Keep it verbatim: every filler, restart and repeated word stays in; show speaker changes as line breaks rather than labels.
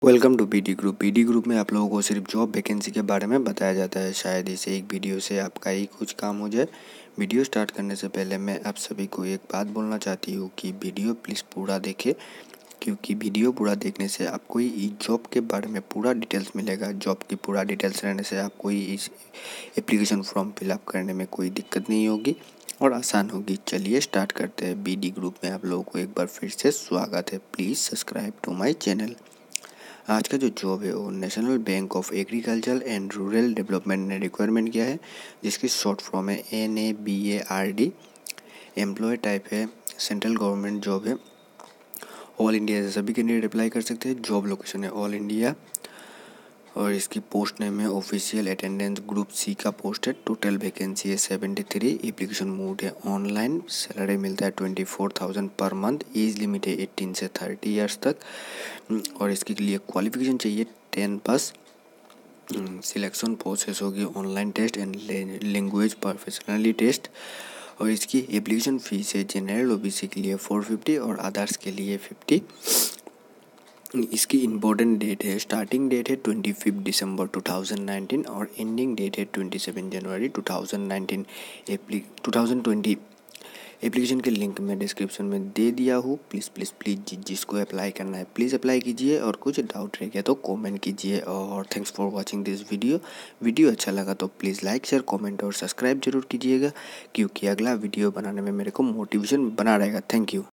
Welcome to PD group. PD group में आप लोगों को सिर्फ जॉब वैकेंसी के बारे में बताया जाता है। शायद इसे एक वीडियो से आपका ही कुछ काम हो जाए। वीडियो स्टार्ट करने से पहले मैं आप सभी को एक बात बोलना चाहती हूँ कि वीडियो प्लीज़ पूरा देखें, क्योंकि वीडियो पूरा देखने से आपको ही जॉब के बारे में पूरा डिटेल्स मिलेगा। जॉब की पूरा डिटेल्स रहने से आपको ही इस एप्लीकेशन फॉर्म फिलअप करने में कोई दिक्कत नहीं होगी और आसान होगी। चलिए स्टार्ट करते हैं। बीडी ग्रुप में आप लोगों को एक बार फिर से स्वागत है। Please subscribe to my channel. आज का जो जॉब है वो national bank of agriculture and rural development ने रिक्वायरमेंट किया है, जिसकी शॉर्ट फॉर्म है N A B A R D. Employ type है सेंट्रल गवर्नमेंट जॉब है। ऑल इंडिया से सभी कैंडिडेट अप्लाई कर सकते हैं। जॉब लोकेशन है ऑल इंडिया और इसकी पोस्ट नेम है ऑफिशियल अटेंडेंस ग्रुप सी का पोस्ट है। टोटल वैकेंसी है सेवेंटी थ्री। एप्लीकेशन मोड है ऑनलाइन। सैलरी मिलता है twenty four thousand per month. Age limit है एटीन से थर्टी ईयर्स तक और इसके लिए क्वालिफिकेशन चाहिए टेन पास। सिलेक्शन प्रोसेस होगी online test and language professionally test और इसकी एप्लीकेशन फ़ीस है जनरल ओबीसी के लिए फोर फिफ्टी और अदर्स के लिए फिफ्टी। इसकी इम्पोर्टेंट डेट है, स्टार्टिंग डेट है twenty fifth December two thousand nineteen और एंडिंग डेट है twenty seven January two thousand nineteen. एप्ली टू थाउजेंड ट्वेंटी। एप्लीकेशन के लिंक मैं डिस्क्रिप्शन में दे दिया हूँ। प्लीज़ प्लीज़ प्लीज़ जिसको अप्लाई करना है प्लीज़ अप्लाई कीजिए और कुछ डाउट रह गया तो कमेंट कीजिए। और thanks for watching this video. Video अच्छा लगा तो प्लीज़ लाइक शेयर कमेंट और सब्सक्राइब जरूर कीजिएगा, क्योंकि अगला वीडियो बनाने में मेरे को मोटिवेशन बना रहेगा। Thank you.